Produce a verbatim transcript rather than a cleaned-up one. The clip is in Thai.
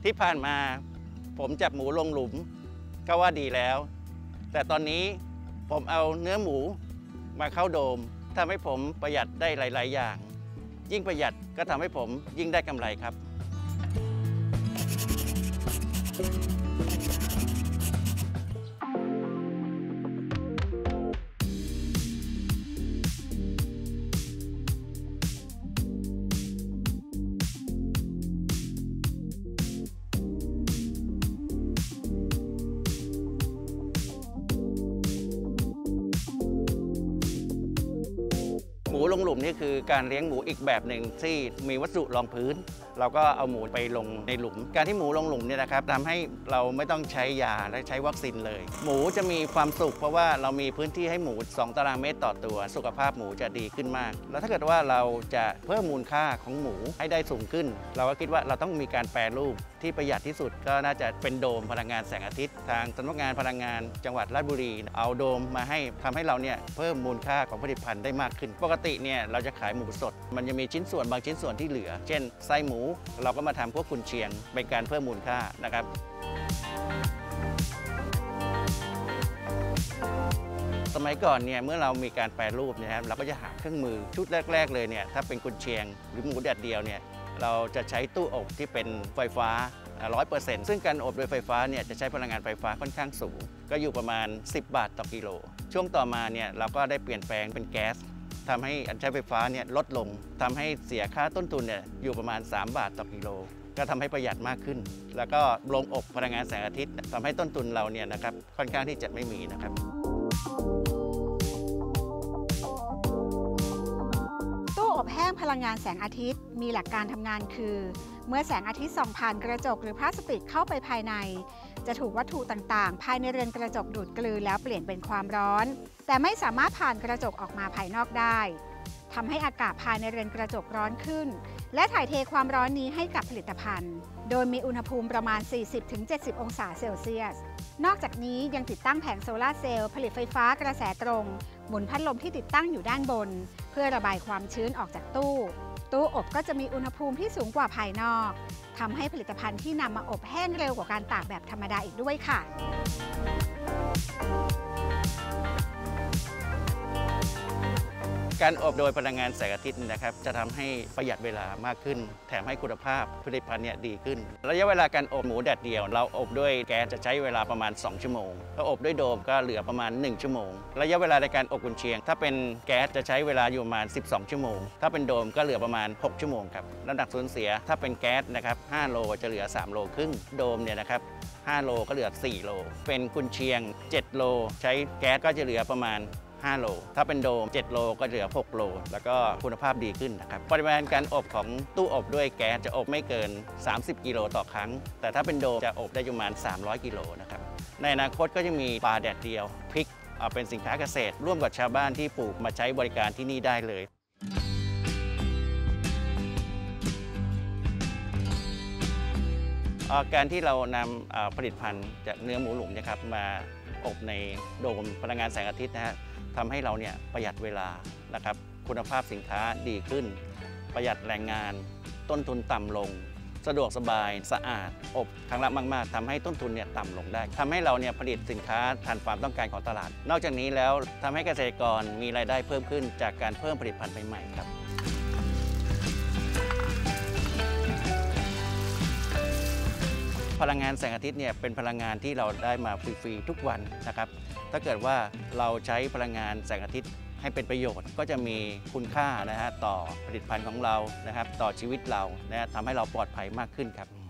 ที่ผ่านมาผมจับหมูลงหลุมก็ว่าดีแล้วแต่ตอนนี้ผมเอาเนื้อหมูมาเข้าโดมทำให้ผมประหยัดได้หลายๆอย่างยิ่งประหยัดก็ทำให้ผมยิ่งได้กำไรครับ หมูลงหลุมนี่คือการเลี้ยงหมูอีกแบบหนึ่งที่มีวัสดุรองพื้นเราก็เอาหมูไปลงในหลุมการที่หมูลงหลุมเนี่ยนะครับทำให้เราไม่ต้องใช้ยาและใช้วัคซีนเลยหมูจะมีความสุขเพราะว่าเรามีพื้นที่ให้หมูสองตารางเมตรต่อตัวสุขภาพหมูจะดีขึ้นมากแล้วถ้าเกิดว่าเราจะเพิ่มมูลค่าของหมูให้ได้สูงขึ้นเราก็คิดว่าเราต้องมีการแปรรูปที่ประหยัดที่สุดก็น่าจะเป็นโดมพลังงานแสงอาทิตย์ทางสำนักงานพลังงานจังหวัดราชบุรีเอาโดมมาให้ทำให้เราเนี่ยเพิ่มมูลค่าของผลิตภัณฑ์ได้มากขึ้นปกติเนี่ยเราจะขายหมูสดมันจะมีชิ้นส่วนบางชิ้นส่วนที่เหลือเช่นไส้หมูเราก็มาทำพวกกุนเชียงเป็นการเพิ่มมูลค่านะครับสมัยก่อนเนี่ยเมื่อเรามีการแปรรูปเนี่ยครับเราก็จะหาเครื่องมือชุดแรกๆเลยเนี่ยถ้าเป็นกุนเชียงหรือหมูแดดเดียวเนี่ยเราจะใช้ตู้อบที่เป็นไฟฟ้า ร้อยเปอร์เซ็นต์ ซึ่งการอบโดยไฟฟ้าเนี่ยจะใช้พลังงานไฟฟ้าค่อนข้างสูงก็อยู่ประมาณสิบบาทต่อกิโลช่วงต่อมาเนี่ยเราก็ได้เปลี่ยนแปลงเป็นแก๊สทำให้การใช้ไฟฟ้าเนี่ยลดลงทำให้เสียค่าต้นทุนเนี่ยอยู่ประมาณสามบาทต่อกิโลก็ทำให้ประหยัดมากขึ้นแล้วก็โรงอบพลังงานแสงอาทิตย์ทำให้ต้นทุนเราเนี่ยนะครับค่อนข้างที่จะไม่มีนะครับตู้อบแห้งพลังงานแสงอาทิตย์มีหลักการทำงานคือเมื่อแสงอาทิตย์ส่องผ่านกระจกหรือพลาสติกเข้าไปภายในจะถูกวัตถุต่างๆภายในเรือนกระจกดูดกลืนแล้วเปลี่ยนเป็นความร้อนแต่ไม่สามารถผ่านกระจกออกมาภายนอกได้ทำให้อากาศภายในเรือนกระจกร้อนขึ้นและถ่ายเทความร้อนนี้ให้กับผลิตภัณฑ์โดยมีอุณหภูมิประมาณ สี่สิบถึงเจ็ดสิบ องศาเซลเซียสนอกจากนี้ยังติดตั้งแผงโซลาร์เซลล์ผลิตไฟฟ้ากระแสตรงหมุนพัดลมที่ติดตั้งอยู่ด้านบนเพื่อระบายความชื้นออกจากตู้ตู้อบก็จะมีอุณหภูมิที่สูงกว่าภายนอกทำให้ผลิตภัณฑ์ที่นำมาอบแห้งเร็วกว่าการตากแบบธรรมดาอีกด้วยค่ะการอบโดยพลังงานแสงอาทิตย์นะครับจะทำให้ประหยัดเวลามากขึ้นแถมให้คุณภาพผลิตภัณฑ์เนี่ยดีขึ้นระยะเวลาการอบหมูแดดเดียวเราอบด้วยแก๊สจะใช้เวลาประมาณสองชั่วโมงถ้าอบด้วยโดมก็เหลือประมาณหนึ่งชั่วโมงระยะเวลาในการอบกุนเชียงถ้าเป็นแก๊สจะใช้เวลาอยู่ประมาณสิบสองชั่วโมงถ้าเป็นโดมก็เหลือประมาณหกชั่วโมงครับน้ำหนักสูญเสียถ้าเป็นแก๊สนะครับห้าโลจะเหลือสามโลครึ่งโดมเนี่ยนะครับห้าโลก็เหลือสี่โลเป็นกุนเชียงเจ็ดโลใช้แก๊สก็จะเหลือประมาณห้าโลถ้าเป็นโดมเจ็ดโลก็เหลือหกโลแล้วก็คุณภาพดีขึ้นนะครับปริมาณการอบของตู้อบด้วยแก๊สจะอบไม่เกินสามสิบกิโลต่อครั้งแต่ถ้าเป็นโดมจะอบได้ประมาณสามร้อยกิโลนะครับในอนาคตก็จะมีปลาแดดเดียวพริกเอาเป็นสินค้าเกษตรร่วมกับชาวบ้านที่ปลูกมาใช้บริการที่นี่ได้เลยการที่เรานำผลิตภัณฑ์จากเนื้อหมูหลุมนะครับมาอบในโดมพลังงานแสงอาทิตย์นะฮะทำให้เราเนี่ยประหยัดเวลานะครับคุณภาพสินค้าดีขึ้นประหยัดแรงงานต้นทุนต่ำลงสะดวกสบายสะอาดอบครั้งละมากๆทำให้ต้นทุนเนี่ยต่ำลงได้ทำให้เราเนี่ยผลิตสินค้าทันความต้องการของตลาดนอกจากนี้แล้วทำให้เกษตรกรมีรายได้เพิ่มขึ้นจากการเพิ่มผลิตภัณฑ์ใหม่ๆครับพลังงานแสงอาทิตย์เนี่ยเป็นพลังงานที่เราได้มาฟรีๆทุกวันนะครับถ้าเกิดว่าเราใช้พลังงานแสงอาทิตย์ให้เป็นประโยชน์ก็จะมีคุณค่านะฮะต่อผลิตภัณฑ์ของเรานะครับต่อชีวิตเรานะฮะทำให้เราปลอดภัยมากขึ้นครับ